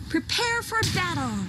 Prepare for battle!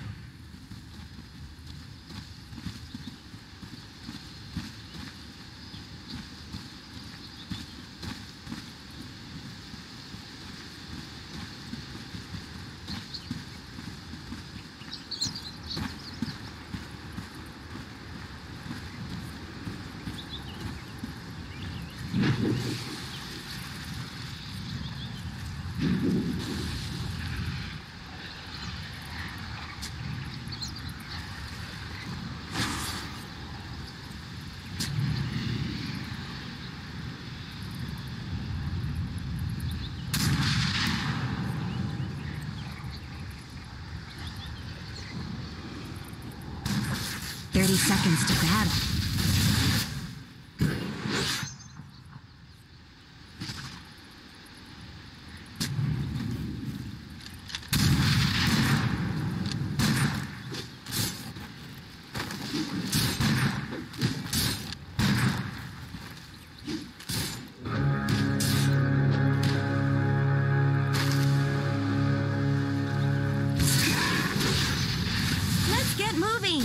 Seconds to battle. Let's get moving!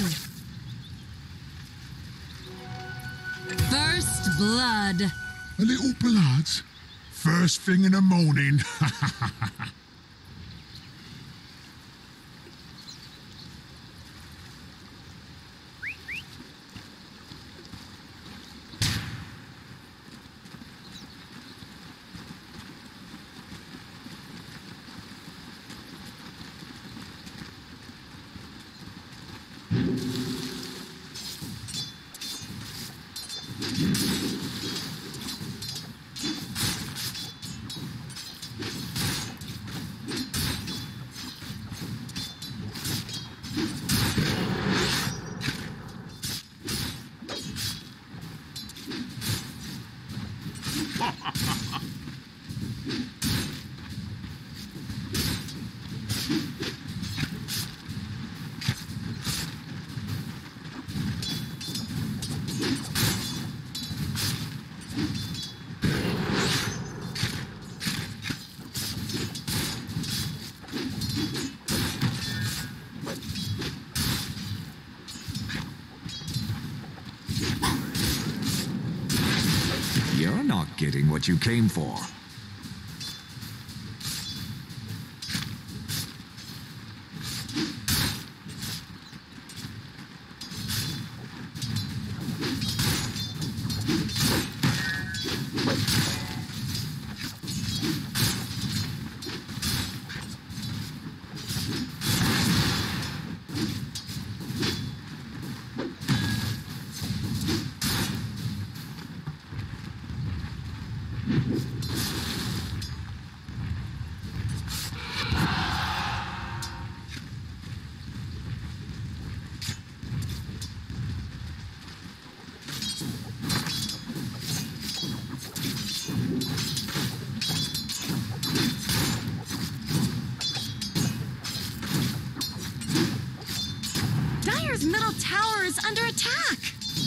First blood. A little blood? First thing in the morning. You're not getting what you came for. Dire's middle tower is under attack!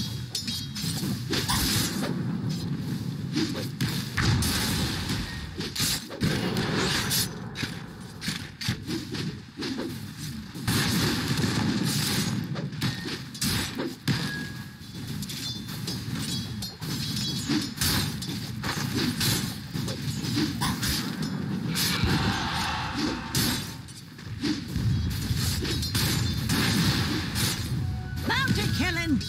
Killing!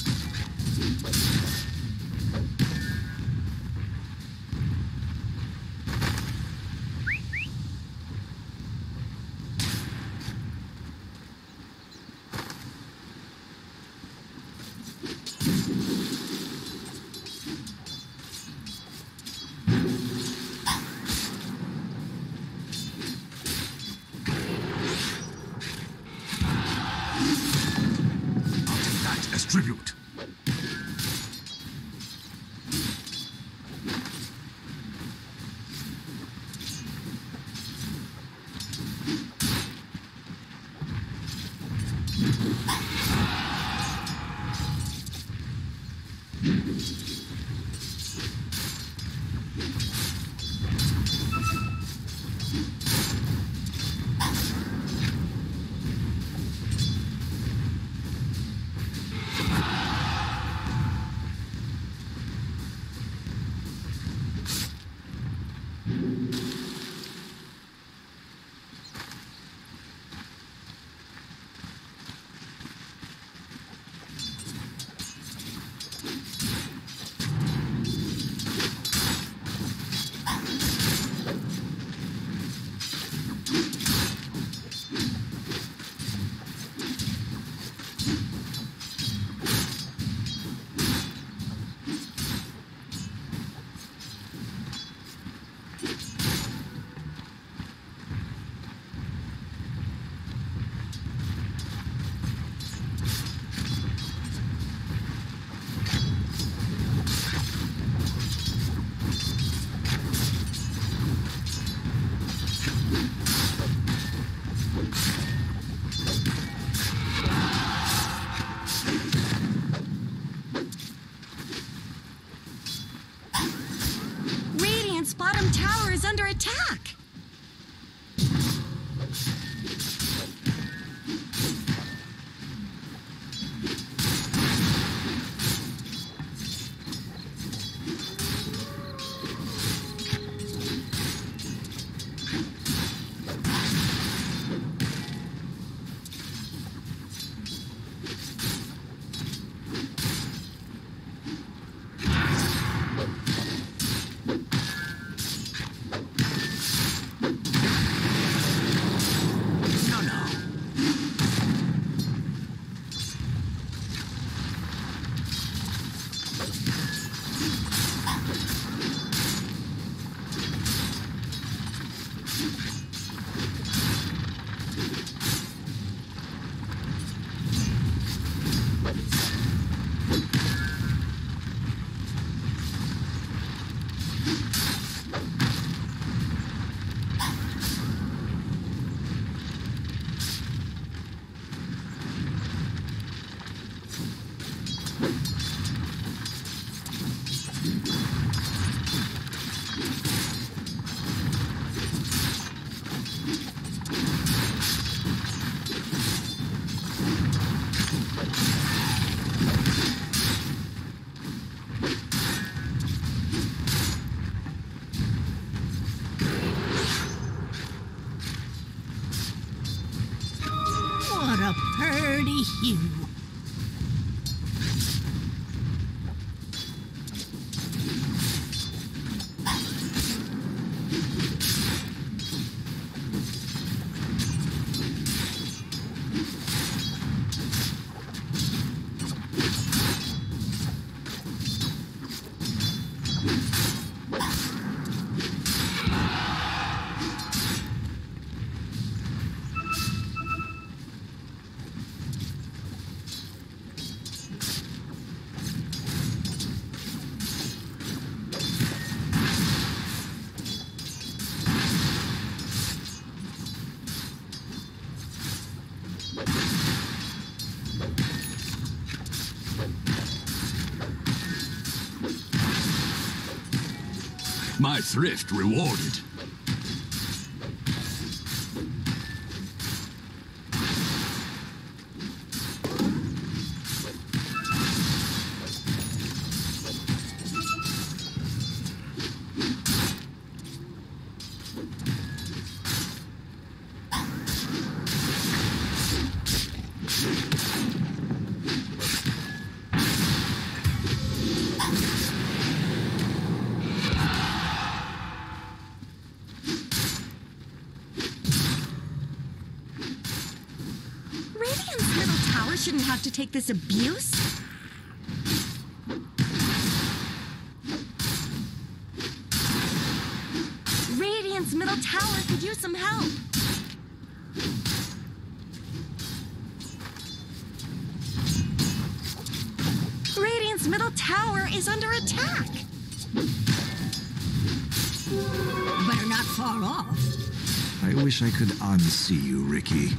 Tribute. dirty hue. My thrift rewarded. Shouldn't have to take this abuse. Radiant's middle tower could use some help. Radiant's middle tower is under attack. Better not far off. I wish I could unsee you, Ricky.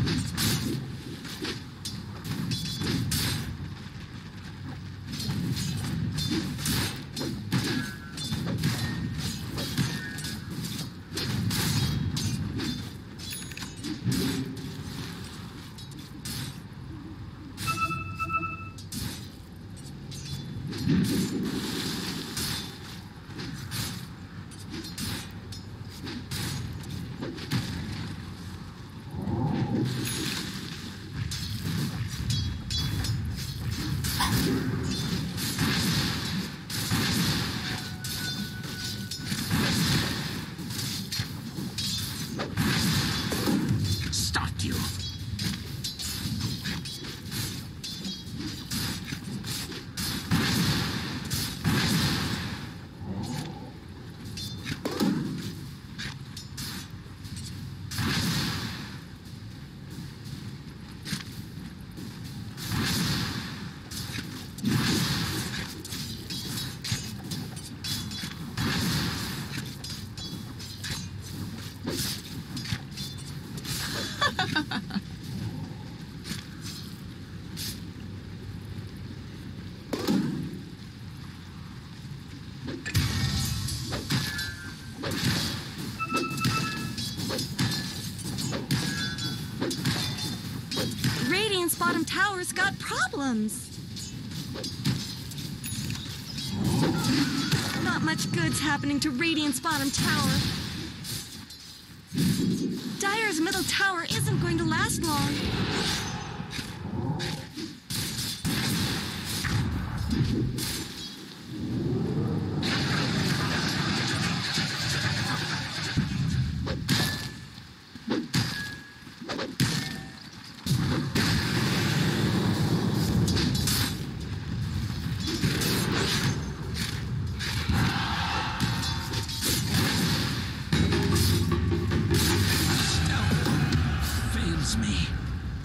Radiant's bottom tower's got problems. Not much good's happening to Radiant's bottom tower. Dire's middle tower isn't going to last long. Me.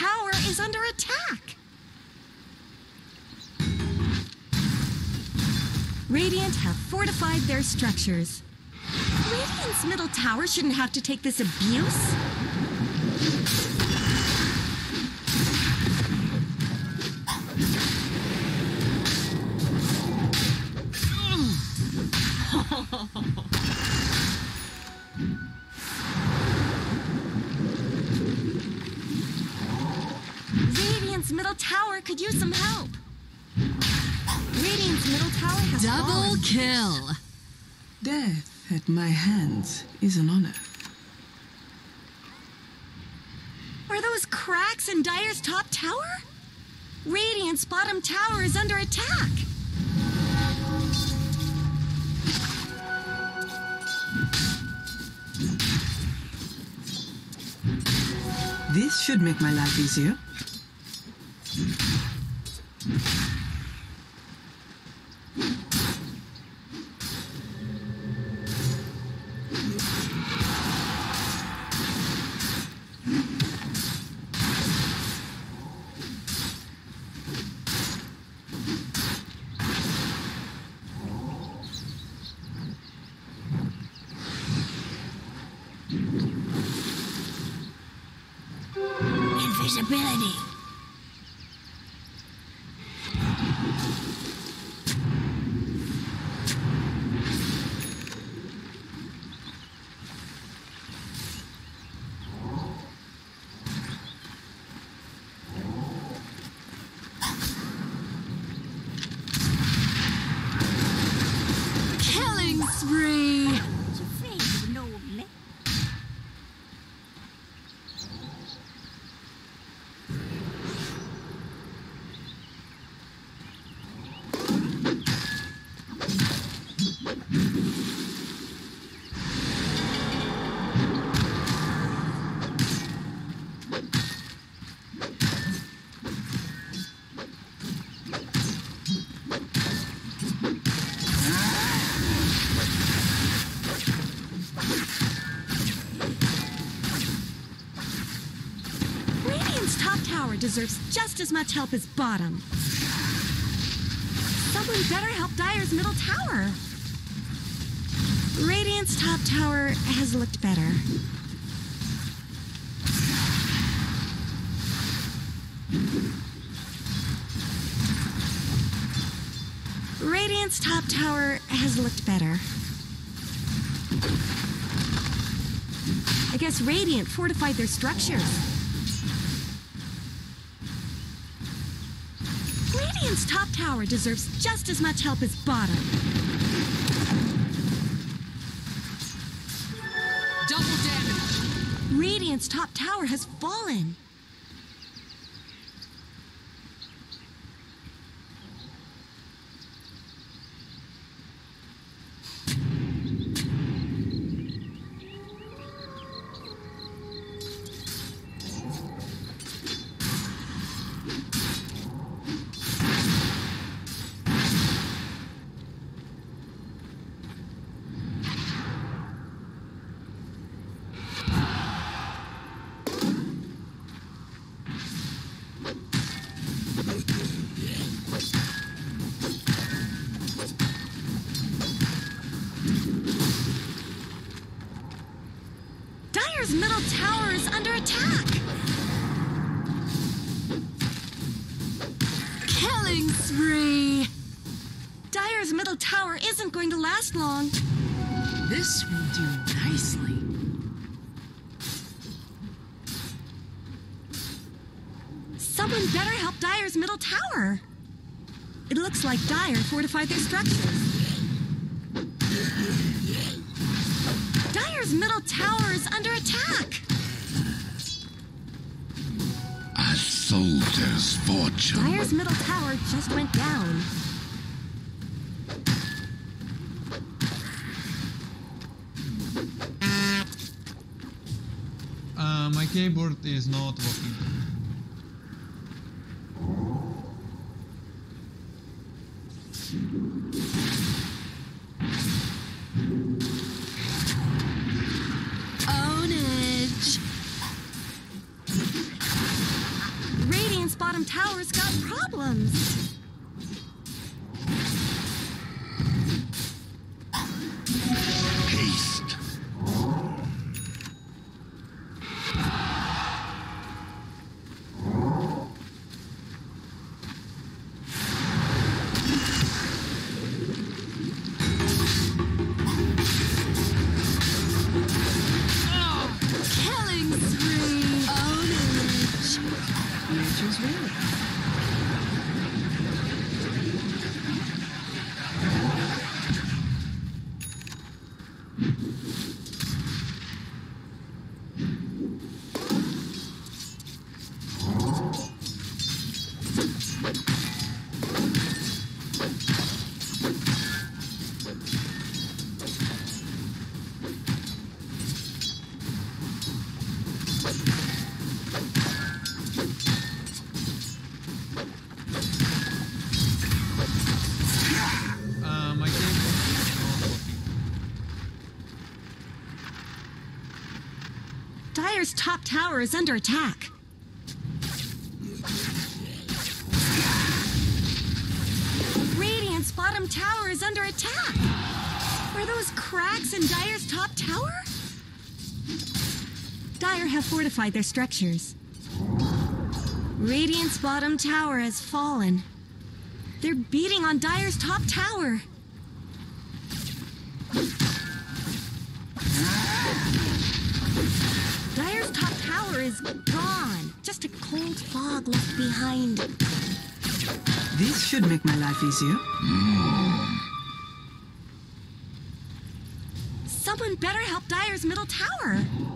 tower is under attack. Radiant have fortified their structures. Radiant's middle tower shouldn't have to take this abuse. Radiant's middle tower could use some help. Radiant's middle tower has Double fallen. kill. Death at my hands is an honor. Are those cracks in Dire's top tower? Radiant's bottom tower is under attack. This should make my life easier. Invisibility. Killing spree. Radiant's top tower deserves just as much help as bottom. Someone better help Dire's middle tower. Radiant's top tower has looked better. Radiant's top tower has looked better. I guess Radiant fortified their structures. Radiant's top tower deserves just as much help as bottom. Double damage. Radiant's top tower has fallen. Dire's middle tower is under attack. Killing spree. Dire's middle tower isn't going to last long. This will do nicely. Someone better help Dire's middle tower. It looks like Dire fortified their structures. Dire's middle tower is under attack. A soldier's fortune. Dire's middle tower just went down. My keyboard is not working. Ownage. bottom tower's got problems. Haste. Killing spree. Ownage. Nature's will. My keyboard is not working. Dire's top tower is under attack. Radiant's bottom tower is under attack. Are those cracks in Dire's top tower? Dire have fortified their structures. Radiant's bottom tower has fallen. They're beating on Dire's top tower. Dire's top tower is gone. Just a cold fog left behind. This should make my life easier. Someone better help Dire's middle tower.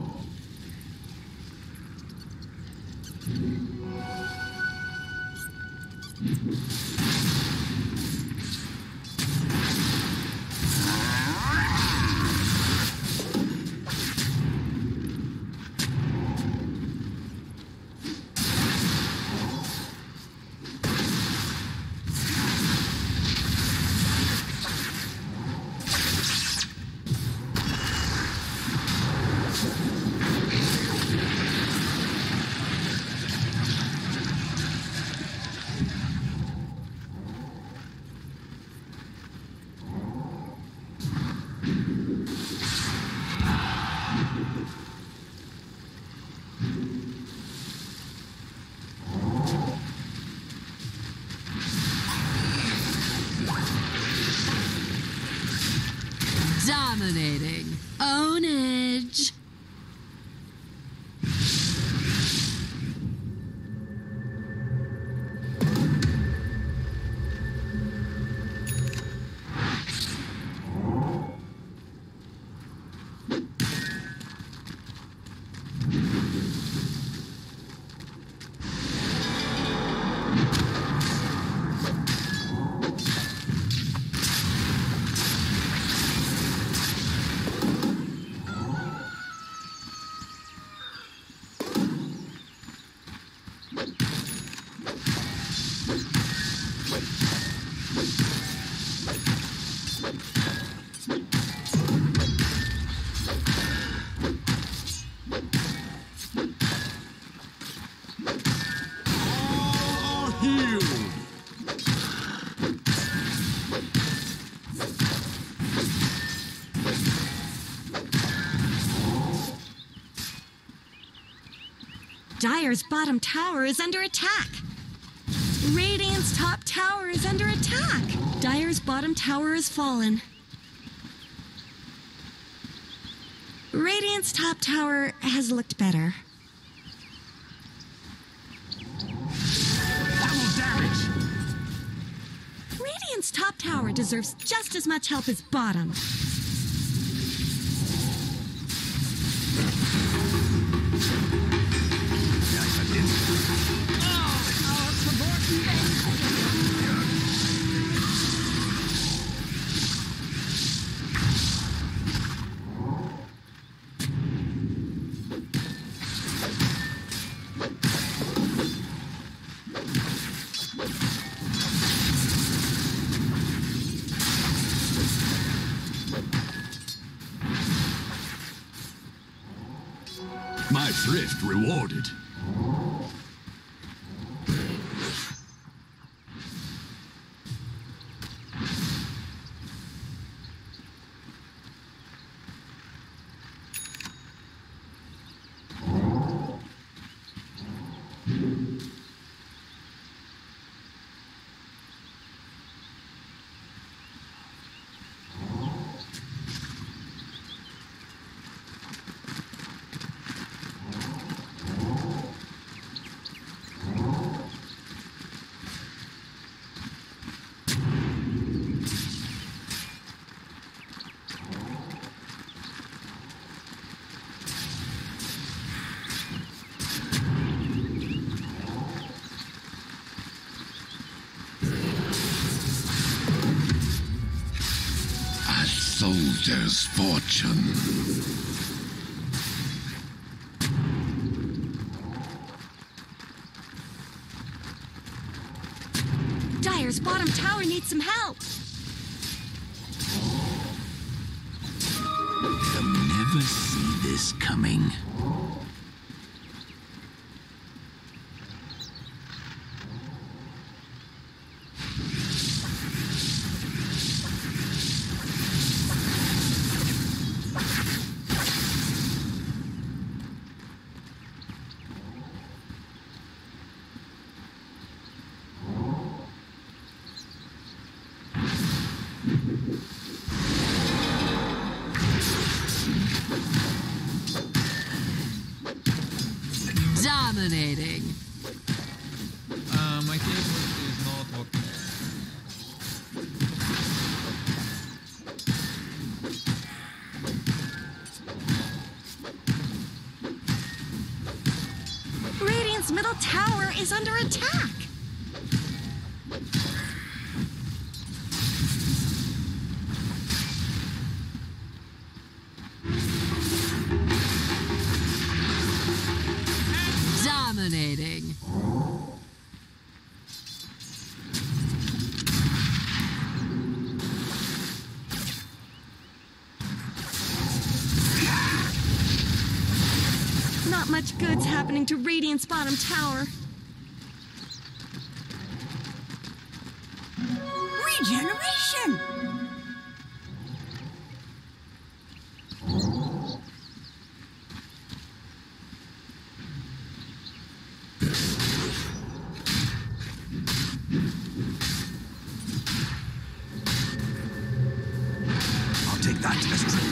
Dominating. Ownage. Dire's bottom tower is under attack. Radiant's top tower is under attack. Dire's bottom tower has fallen. Radiant's top tower has looked better. Double damage! Radiant's top tower deserves just as much help as bottom. My thrift rewarded. soldier's fortune. Dire's bottom tower needs some help. They'll never see this coming. Dominating. My keyboard is not working. Radiant's middle tower is under attack. Dominating. Not much good's happening to Radiant's bottom tower. Regeneration! I'll take that as tribute.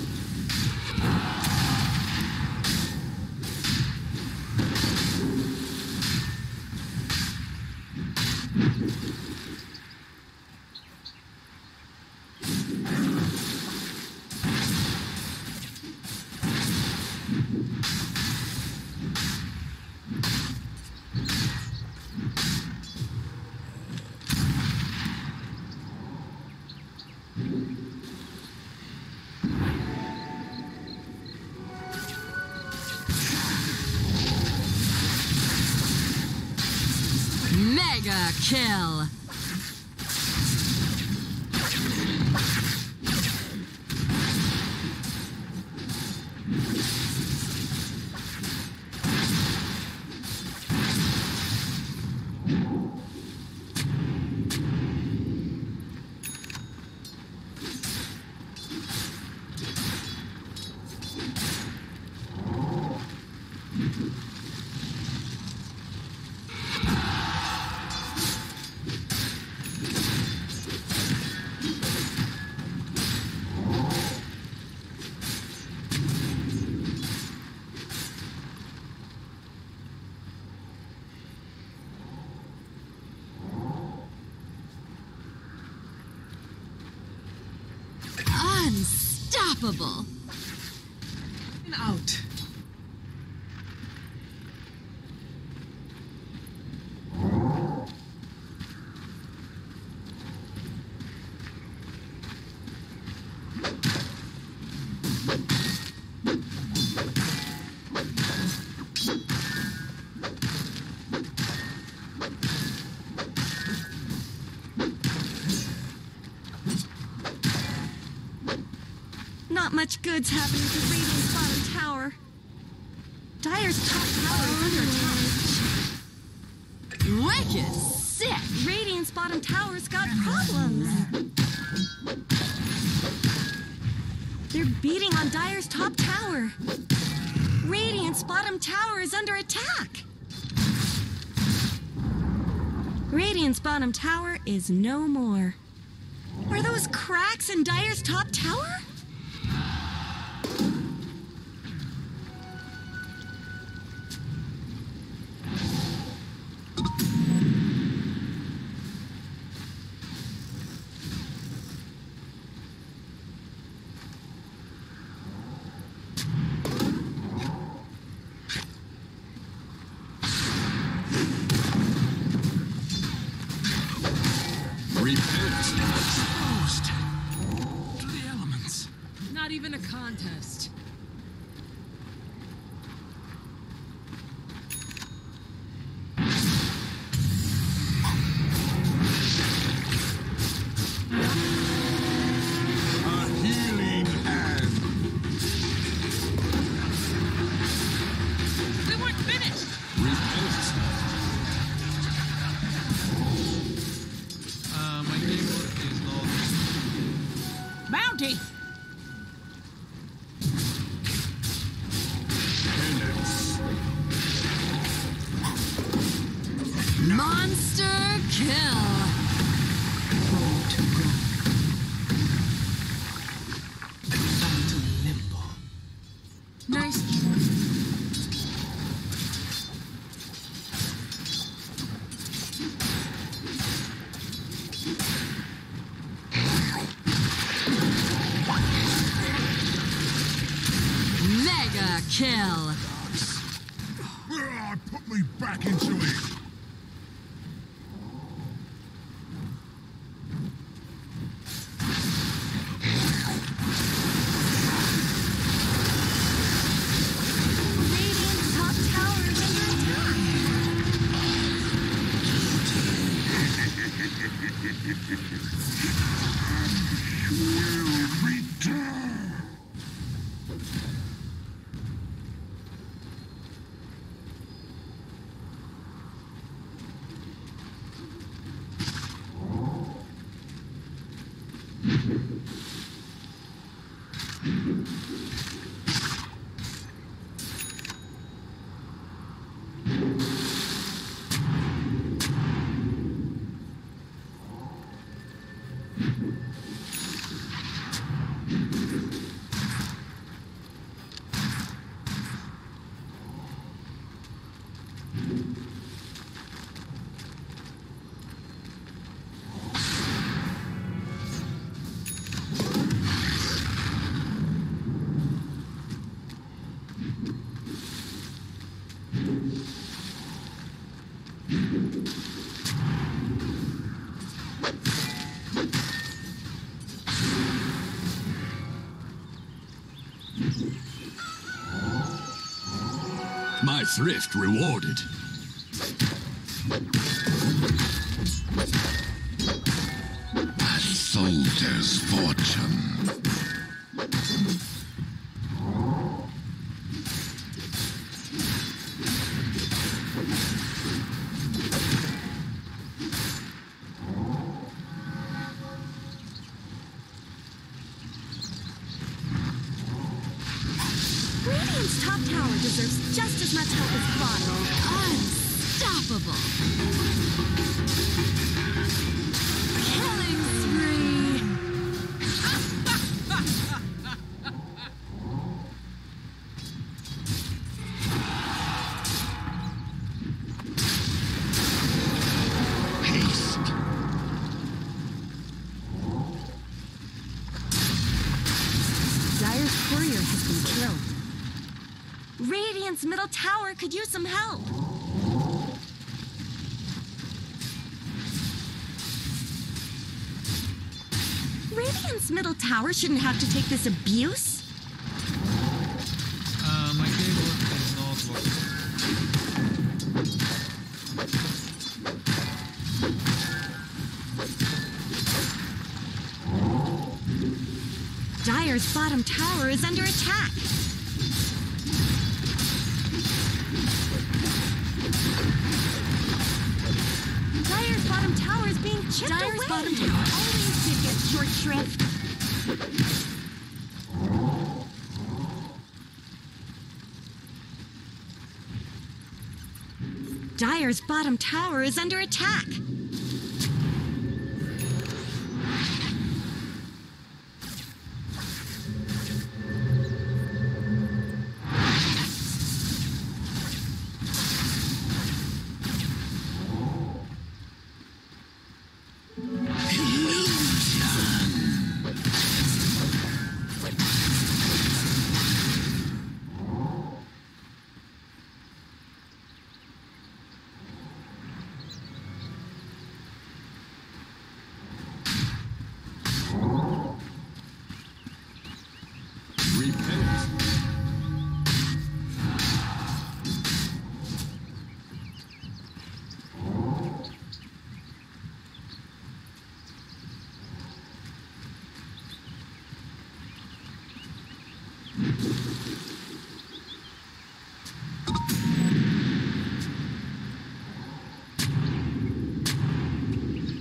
Mega kill. Unstoppable. Out. Not much good's happening to Radiant's bottom tower. Dire's top tower is under attack. Wicked sick. Radiant's bottom tower's got problems. They're beating on Dire's top tower. Radiant's bottom tower is under attack. Radiant's bottom tower is no more. Are those cracks in Dire's top tower? Repent, exposed to the elements. not even a contest. A healing hand. We weren't finished! My keyboard is not. Bounty! Monster kill! Roll to roll. Phantom limbo. Nice choice. Mega kill! Put me back into it. Radiant's top tower is under attack. Will return. My thrift rewarded. A soldier's fortune. Radiant's top tower deserves just as much help as bottom. Unstoppable! Killing spree! Haste. Dire's courier has been killed. Radiant's middle tower could use some help. Radiant's middle tower shouldn't have to take this abuse. My keyboard is not working. Dire's bottom tower is under attack. Dire's bottom tower is being chipped away. Dire's bottom tower always did get short shrift. Dire's bottom tower is under attack.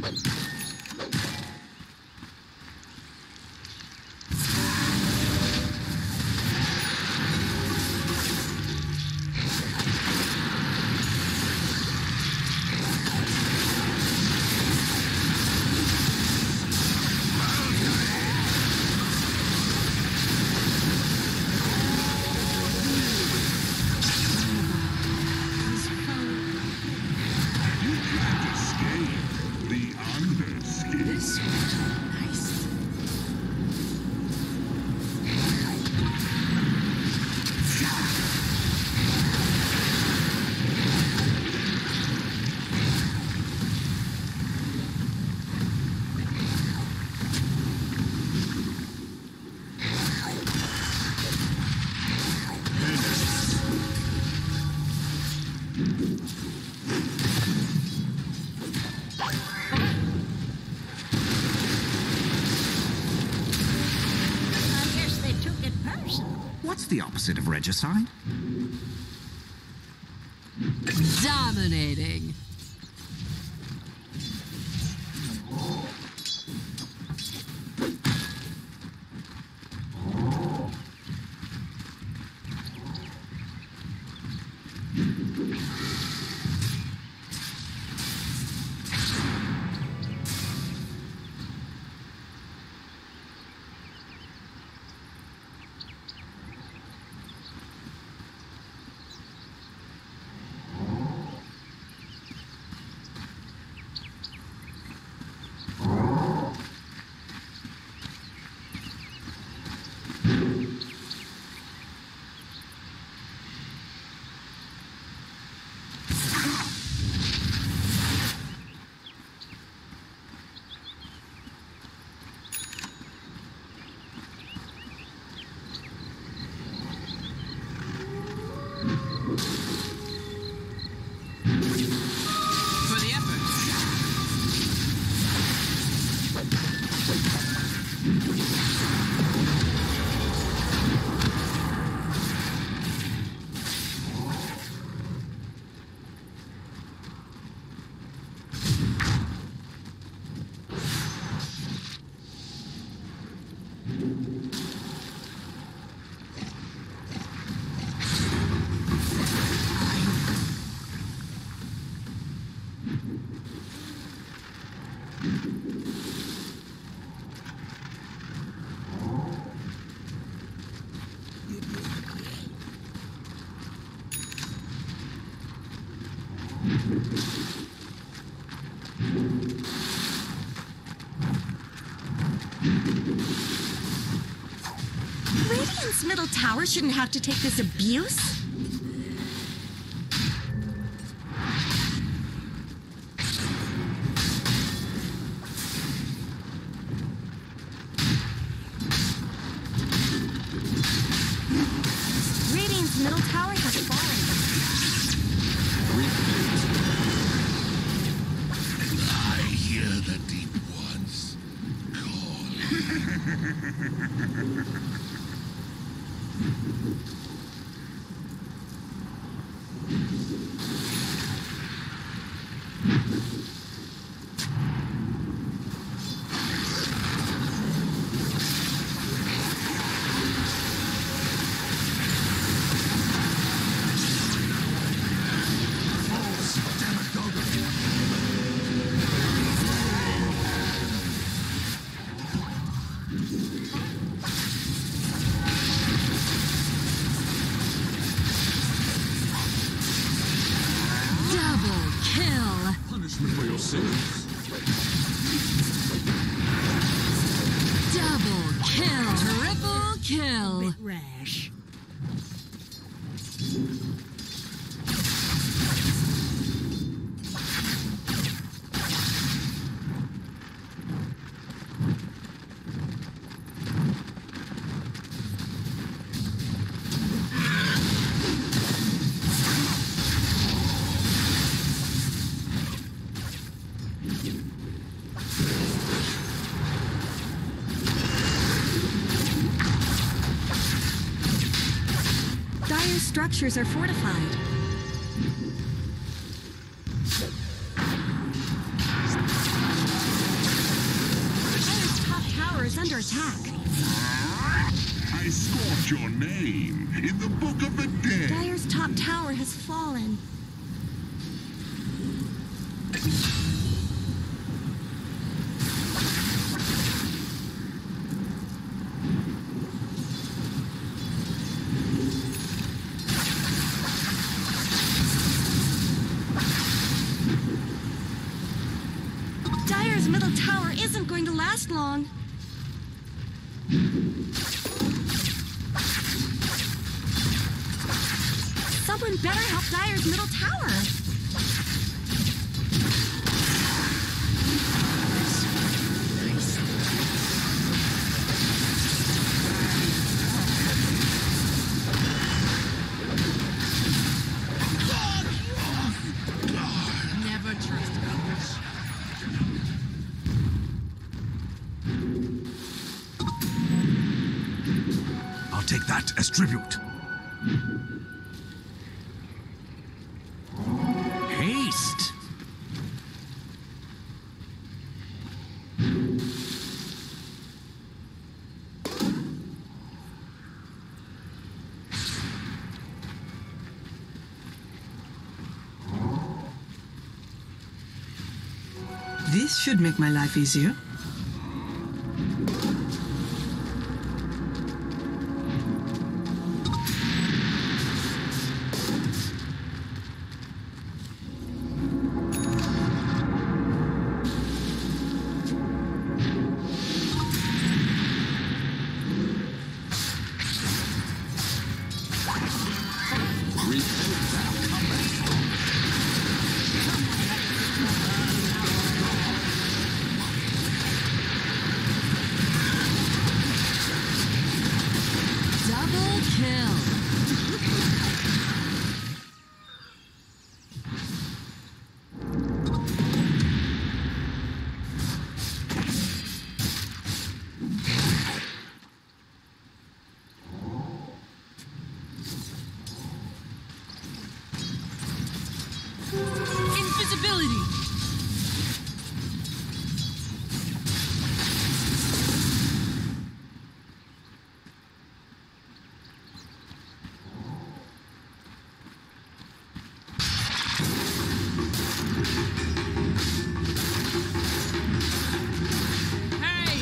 What's the opposite of regicide? Dominating. For the effort. Radiant's middle tower shouldn't have to take this abuse. Radiant's middle tower has fallen. I hear the deep ones calling. Double kill. Punishment for your sins. Double kill. Triple kill. Rash. Dire's structures are fortified. under attack. I scored your name in the Book of the Dead. Dire's top tower has fallen. Dire's middle tower isn't going to last long. Someone better help Dire's middle tower. Never trust others. I'll take that as tribute. Haste! This should make my life easier. Double kill. Invisibility. Hey!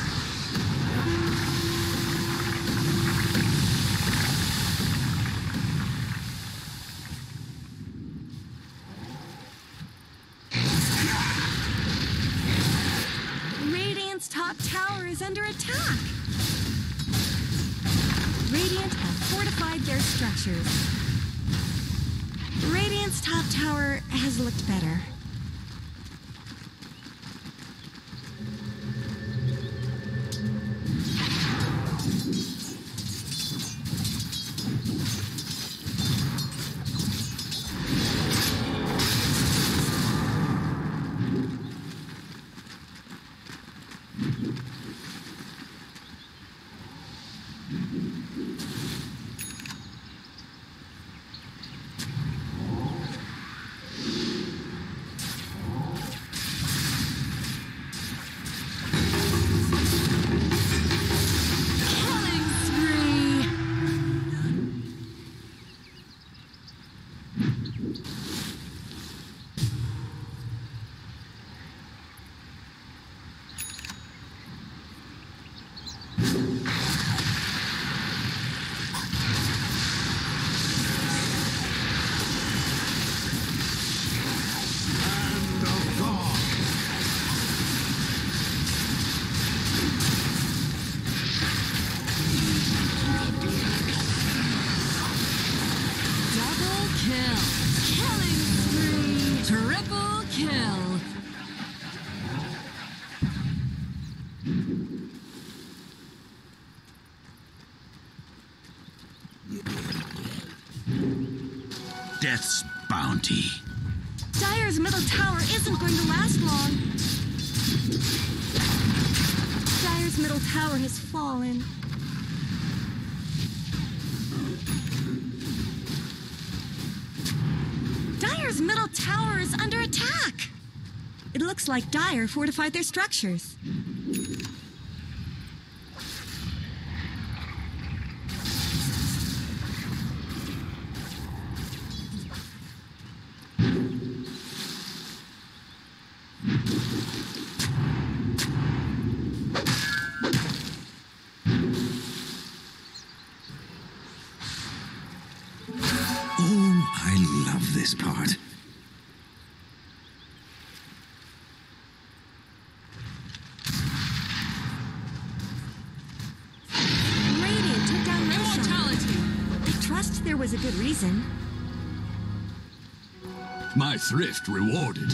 Radiant's top tower is under attack. Radiant have fortified their structures. Radiant's top tower has looked better. Killing spree. Hand of God. Double kill. Killing spree. Triple kill. Death's bounty. Dire's middle tower isn't going to last long. Dire's middle tower has fallen. Dire's middle tower is under attack. It looks like Dire fortified their structures. Oh, I love this part. Radiant took down Roshan. Immortality. I trust there was a good reason. My thrift rewarded.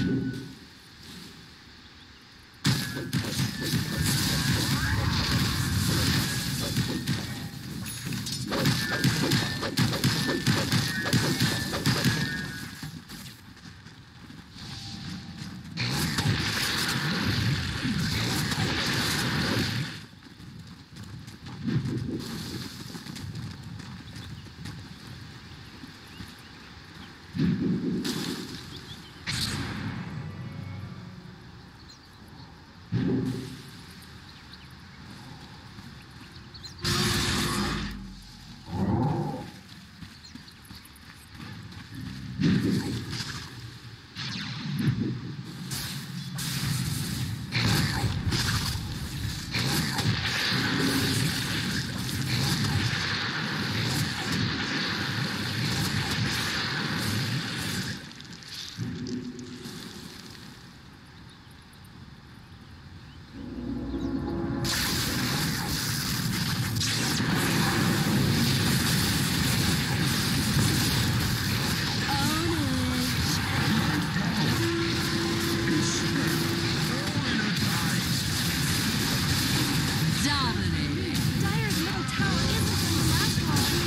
Dominating. Dire's middle tower isn't going to last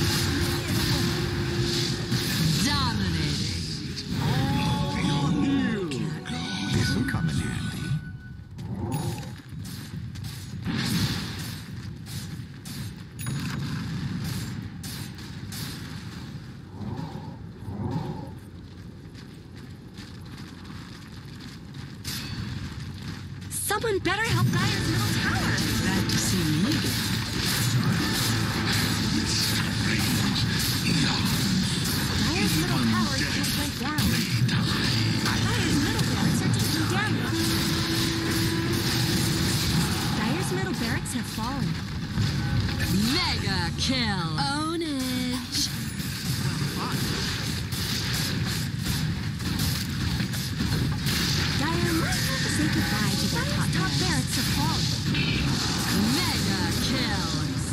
long. Dominating. This'll come in handy. Someone better help Dire's middle tower. Glad to see me again. Dire's middle tower just went down. Dire's middle barracks are taking damage. Dire's middle barracks have fallen. Mega kill. Ownage. Dire might have to say goodbye to their top barracks have fallen. Mega kill.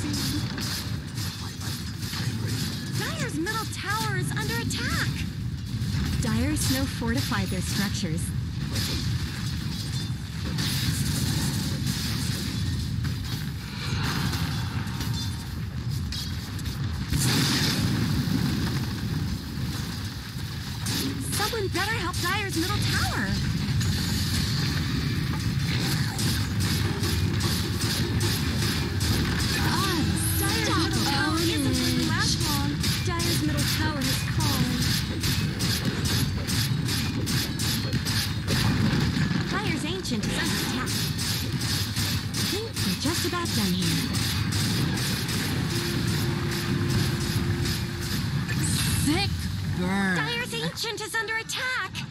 Dire's middle tower is under attack. Dire snow fortified their structures. Someone better help Dire's middle tower. Dire's middle tower isn't going to last long. Dire's middle tower has fallen. Dire's ancient is under attack. I think we're just about done here. Sick burn. Dire's ancient is under attack.